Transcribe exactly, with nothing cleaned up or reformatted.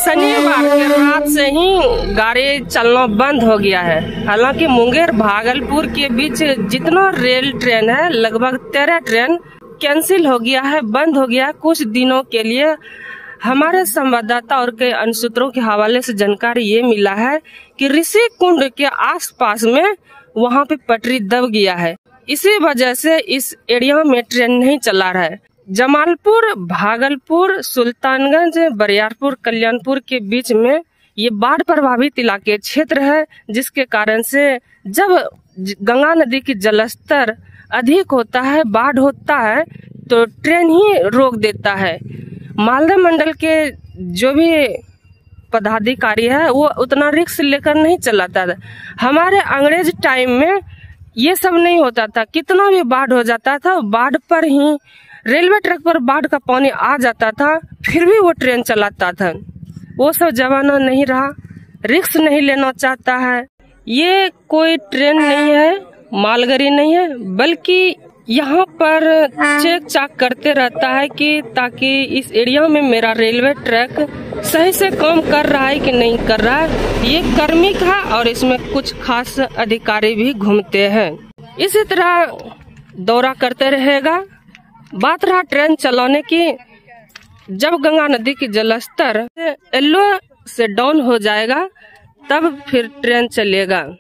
शनिवार के रात से ही गाड़ी चलना बंद हो गया है। हालांकि मुंगेर भागलपुर के बीच जितना रेल ट्रेन है लगभग तेरह ट्रेन कैंसिल हो गया है, बंद हो गया कुछ दिनों के लिए। हमारे संवाददाता और कई अन्य सूत्रों के हवाले से जानकारी ये मिला है कि ऋषि कुंड के आसपास में वहां पे पटरी दब गया है, इसी वजह से इस एरिया में ट्रेन नहीं चला रहा है। जमालपुर, भागलपुर, सुल्तानगंज, बरियारपुर, कल्याणपुर के बीच में ये बाढ़ प्रभावित इलाके क्षेत्र है, जिसके कारण से जब गंगा नदी की जलस्तर अधिक होता है, बाढ़ होता है तो ट्रेन ही रोक देता है। मालदा मंडल के जो भी पदाधिकारी है वो उतना रिस्क लेकर नहीं चलाता था। हमारे अंग्रेज टाइम में ये सब नहीं होता था, कितना भी बाढ़ हो जाता था बाढ़ पर ही रेलवे ट्रैक पर बाढ़ का पानी आ जाता था, फिर भी वो ट्रेन चलाता था। वो सब जमाना नहीं रहा, रिस्क नहीं लेना चाहता है। ये कोई ट्रेन नहीं है, मालगाड़ी नहीं है, बल्कि यहाँ पर चेक चाक करते रहता है कि ताकि इस एरिया में मेरा रेलवे ट्रैक सही से काम कर रहा है कि नहीं कर रहा है। ये कार्मिक है और इसमें कुछ खास अधिकारी भी घूमते हैं। इसी तरह दौरा करते रहेगा। बात रहा ट्रेन चलाने की, जब गंगा नदी की जलस्तर येलो से डाउन हो जाएगा तब फिर ट्रेन चलेगा।